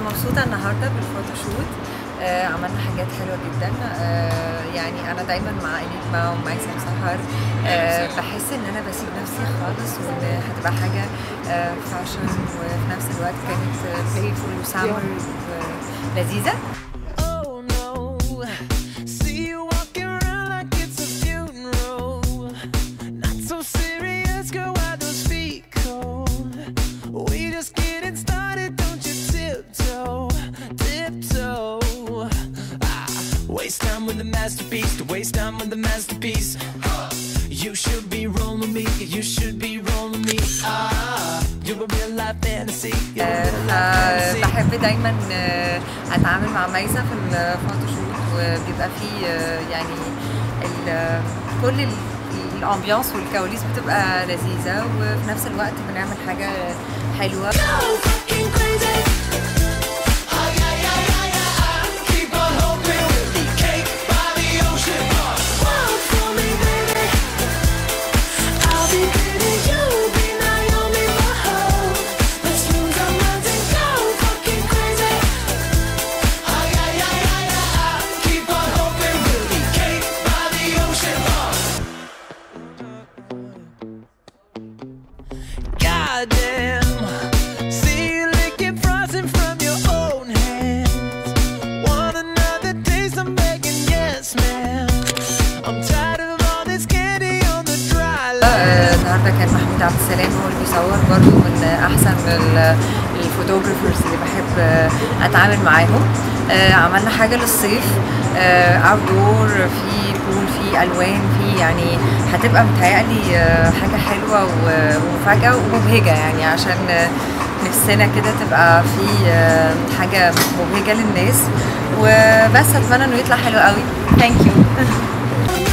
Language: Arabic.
مبسوطة النهاردة بالفوتوشوت. عملنا حاجات حلوة جدا. يعني أنا دايما مع إنيجما وميسم سهر بحس إن أنا بسيب نفسي خالص، وإن هتبقى حاجة فاشن وفي نفس الوقت كانت بلايفول وسامر ولذيذة. Waste time with the masterpiece, to waste time with the masterpiece. You should be rolling me, you should be rolling me. You're a real life fantasy. بحب دايما اتعامل مع ميسة في الفوتوشوت، وبيبقى فيه يعني كل الامبيانس والكواليس بتبقى لذيذة، وفي نفس الوقت بنعمل حاجة حلوة. Goddamn, see you licking frosting from your own hands. Want another taste? I'm begging, yes, man. I'm tired of all this candy on the dry line. النهارده كان محمود عبد السلام هو اللي بيصور، برضه من احسن الفوتوغرافرز اللي بحب اتعامل معاهم. عملنا حاجه للصيف، اوت دور، في بول، في الوان، في يعني هتبقى متهيألي حاجه حلوه ومفاجاه ومبهجه، يعني عشان نفسنا كده تبقى في حاجه مبهجه للناس. وبس اتمنى انه يطلع حلو قوي. ثانك يو.